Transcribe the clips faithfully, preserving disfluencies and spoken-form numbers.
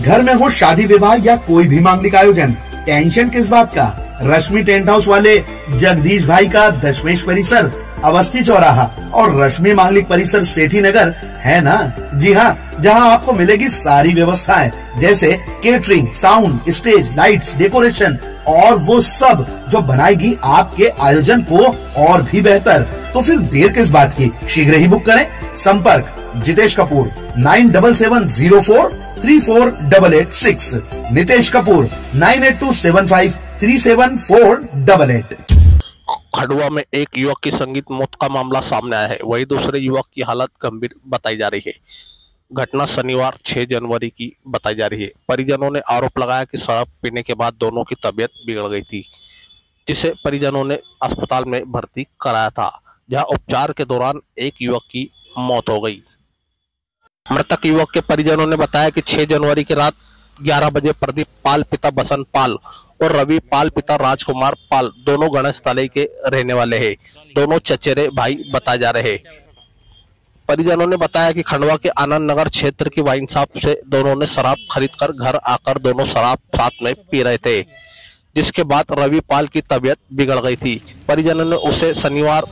घर में हो शादी विवाह या कोई भी मांगलिक आयोजन, टेंशन किस बात का। रश्मि टेंट हाउस वाले जगदीश भाई का दशमेश परिसर, अवस्थी चौराहा और रश्मि मांगलिक परिसर सेठी नगर है ना। जी हाँ, जहाँ आपको मिलेगी सारी व्यवस्थाएं जैसे catering, sound, stage, lights, decoration और वो सब जो बनाएगी आपके आयोजन को और भी बेहतर। तो फिर देर किस बात की, शीघ्र ही बुक करें। संपर्क Jitesh Kapoor nine double seven zero four three four double eight six, Nitesh Kapoor nine eight two seven five three seven four double eight. Khandwa में एक युवक की संगीत मौत का मामला सामने आया है, वहीं दूसरे युवक की हालत गंभीर बताई जा रही है। घटना शनिवार छह जनवरी की बताई जा रही है। परिजनों ने आरोप लगाया कि शराब पीने के बाद दोनों की तबीयत बिगड़ गई थी, जिसे परिजनों ने अस्पताल में भर्ती कराया था, जहां उपचार के दौरान एक युवक की मौत हो गई। मृतक युवक के परिजनों ने बताया कि छह जनवरी की रात ग्यारह बजे प्रदीप पाल पिता बसंत पाल और रवि पाल पिता राजकुमार पाल दोनों गणेश तले के रहने वाले हैं। दोनों चचेरे भाई बताए जा रहे हैं। परिजनों ने बताया कि खंडवा के आनंद नगर क्षेत्र की वाइन शॉप से दोनों ने शराब खरीदकर घर आकर दोनों शराब साथ में पी रहे थे, जिसके बाद रवि पाल की तबीयत बिगड़ गई थी। परिजनों ने उसे शनिवार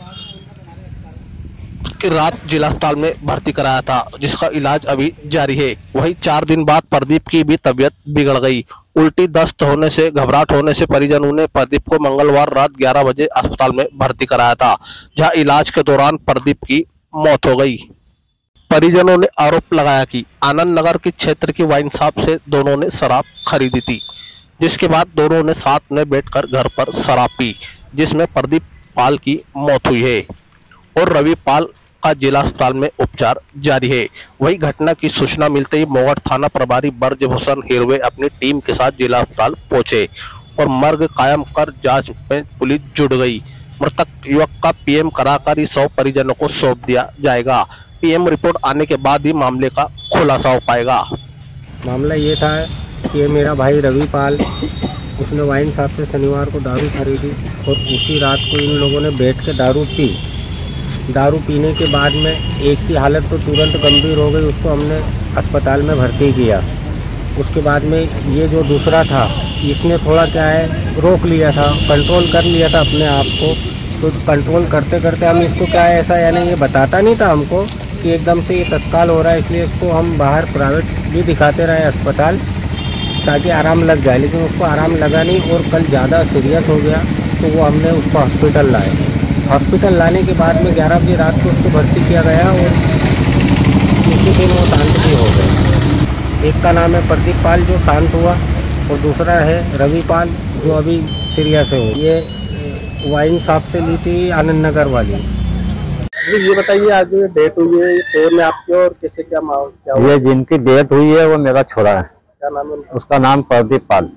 की रात जिला अस्पताल में भर्ती कराया था, जिसका इलाज अभी जारी है। वहीं चार दिन बाद प्रदीप की भी तबीयत बिगड़ गई। उल्टी, दस्त होने से, घबराहट होने से परिजनों ने प्रदीप को मंगलवार रात ग्यारह बजे अस्पताल में भर्ती कराया था, जहां इलाज के दौरान प्रदीप की मौत हो गई। परिजनों ने आरोप लगाया कि आनंद नगर के क्षेत्र की वाइन शॉप से दोनों ने शराब खरीदी थी, जिसके बाद दोनों ने साथ में बैठकर घर पर शराब पी, जिसमें प्रदीप पाल की मौत हुई है और रवि पाल का जिला अस्पताल में उपचार जारी है। वही घटना की सूचना मिलते ही मोगट थाना प्रभारी ब्रजभूषण हिरवे अपनी टीम के साथ जिला अस्पताल पहुंचे और मर्ग कायम कर जांच में पुलिस जुट गई। मृतक युवक का पीएम कराकर सौ परिजनों को सौंप दिया जाएगा। पीएम रिपोर्ट आने के बाद ही मामले का खुलासा हो पाएगा। मामला ये था कि मेरा भाई रवि पाल, उसने वाइन शॉप से शनिवार को दारू खरीदी और उसी रात को इन लोगों ने बैठ के दारू पी। दारू पीने के बाद में एक की हालत तो तुरंत गंभीर हो गई, उसको हमने अस्पताल में भर्ती किया। उसके बाद में ये जो दूसरा था, इसने थोड़ा क्या है रोक लिया था, कंट्रोल कर लिया था अपने आप को। तो कंट्रोल करते करते हम इसको क्या है ऐसा, यानी ये बताता नहीं था हमको कि एकदम से ये तत्काल हो रहा है, इसलिए इसको हम बाहर प्राइवेट भी दिखाते रहे अस्पताल ताकि आराम लग जाए, लेकिन उसको आराम लगा नहीं और कल ज़्यादा सीरियस हो गया, तो वो हमने उसको हॉस्पिटल लाए। हॉस्पिटल लाने के बाद में ग्यारह बजे रात को उसको भर्ती किया गया और उसी दिन वो शांत भी हो गए। एक का नाम है प्रदीप पाल जो शांत हुआ और दूसरा है रवि पाल जो अभी सीरियस है। ये वाइन शॉप से ली थी आनंद नगर वाली। ये बताइए, आज जो डेट हुई है फोन में आपकी और कैसे क्या क्या हुआ? ये जिनकी डेट हुई है वो मेरा छोरा है। क्या नाम है उनका? उसका नाम प्रदीप पाल।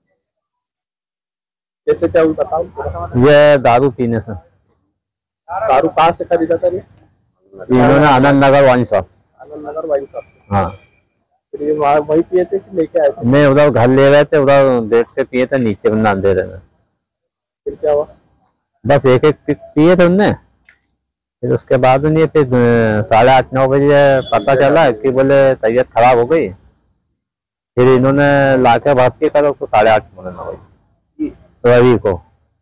कैसे क्या हुई बताओ? ये दारू पीने से। दारू कहाँ से खरीदा था? इन्होंने Anand Nagar wine shop. Anand Nagar wine shop. हाँ, फिर ये वहाँ वही पिए थे कि लेके आए थे? नहीं, उधर घर ले रहे थे, उधर बैठ के पिए थे, नीचे बना दे रहे थे। फिर क्या हुआ? बस एक एक पिए थे उनने। फिर उसके बाद नहीं, फिर साढ़े आठ नौ बजे पता चला कि बोले तबीयत खराब हो गई। फिर इन्होंने लाके भर्ती करा उसको साढ़े आठ नौ बजे रवि को।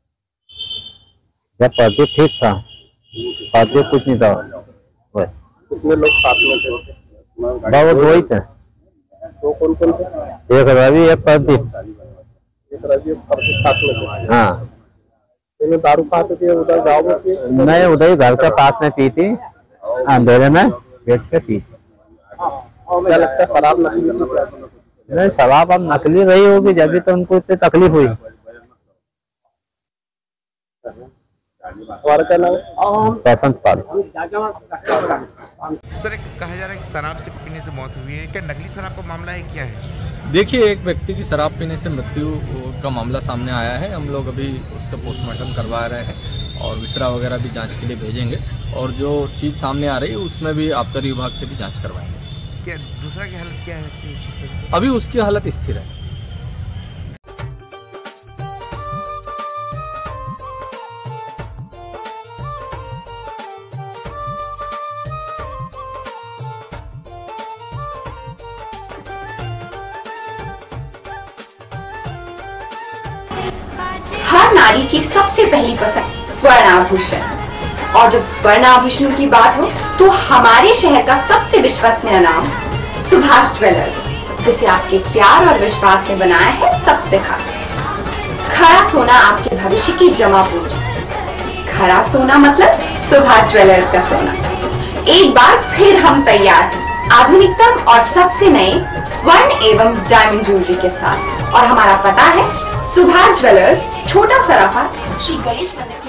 जब प्रदीप ठीक था, प्रदीप कुछ नहीं था। कितने लोग साथ में थे? वो दो ही थे। दो कौन कौन थे? एक रवि, एक प्रदीप। एक रवि और प्रदीप साथ में थे। हाँ। इन्हें दारू कहाँ पे थी? उधर गाँव में थी? नहीं, उधर ही घर के पास में पी थी, अंधेरे में बैठ के पी। क्या लगता है शराब नकली? नहीं, शराब अब नकली रही होगी, जब भी तो उनको इतनी तकलीफ हुई। क्या नाम है? बसंत पाल। सर, कहा जा रहा है कि शराब से पीने से मौत हुई है, क्या नकली शराब का मामला है, क्या है? देखिए, एक व्यक्ति की शराब पीने से मृत्यु का मामला सामने आया है। हम लोग अभी उसका पोस्टमार्टम करवा रहे हैं और विसरा वगैरह भी जांच के लिए भेजेंगे और जो चीज़ सामने आ रही है उसमें भी आबकारी विभाग से भी जांच करवाएंगे। क्या दूसरा की हालत क्या है? अभी उसकी हालत स्थिर है। नारी की सबसे पहली पसंद स्वर्ण आभूषण। और जब स्वर्ण आभूषणों की बात हो तो हमारे शहर का सबसे विश्वसनीय नाम सुभाष ज्वेलर्स, जिसे आपके प्यार और विश्वास ने बनाया है सबसे खास। खरा सोना आपके भविष्य की जमा पूंजी। खरा सोना मतलब सुभाष ज्वेलर्स का सोना। एक बार फिर हम तैयार हैं आधुनिकतम और सबसे नए स्वर्ण एवं डायमंड ज्वेलरी के साथ। और हमारा पता है सुभाष ज्वेलर्स, छोटा सराफा, श्री गणेश मंदिर।